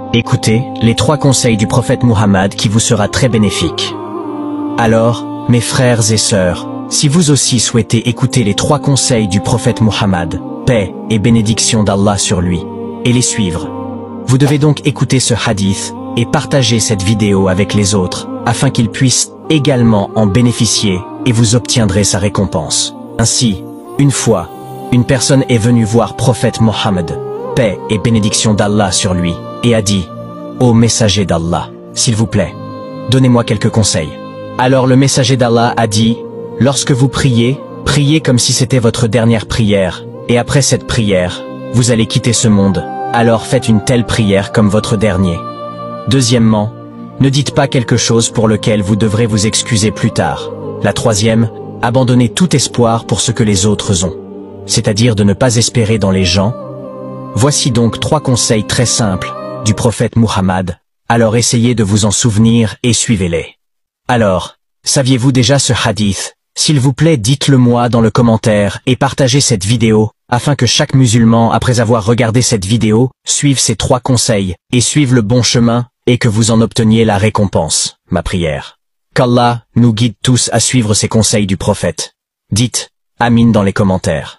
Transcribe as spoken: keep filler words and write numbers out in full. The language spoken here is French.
Écoutez les trois conseils du prophète Muhammad qui vous sera très bénéfique. Alors, mes frères et sœurs, si vous aussi souhaitez écouter les trois conseils du prophète Muhammad, paix et bénédiction d'Allah sur lui, et les suivre, vous devez donc écouter ce hadith et partager cette vidéo avec les autres, afin qu'ils puissent également en bénéficier et vous obtiendrez sa récompense. Ainsi, une fois, une personne est venue voir prophète Mohammed, paix et bénédiction d'Allah sur lui, et a dit « Ô messager d'Allah, s'il vous plaît, donnez-moi quelques conseils. » Alors le messager d'Allah a dit « Lorsque vous priez, priez comme si c'était votre dernière prière, et après cette prière, vous allez quitter ce monde, alors faites une telle prière comme votre dernier. Deuxièmement, ne dites pas quelque chose pour lequel vous devrez vous excuser plus tard. La troisième, abandonnez tout espoir pour ce que les autres ont, c'est-à-dire de ne pas espérer dans les gens. Voici donc trois conseils très simples du prophète Muhammad, alors essayez de vous en souvenir et suivez-les. Alors, saviez-vous déjà ce hadith? S'il vous plaît, dites-le moi dans le commentaire et partagez cette vidéo, afin que chaque musulman, après avoir regardé cette vidéo, suive ces trois conseils et suive le bon chemin, et que vous en obteniez la récompense, ma prière. Qu'Allah nous guide tous à suivre ces conseils du prophète. Dites « Amin » dans les commentaires.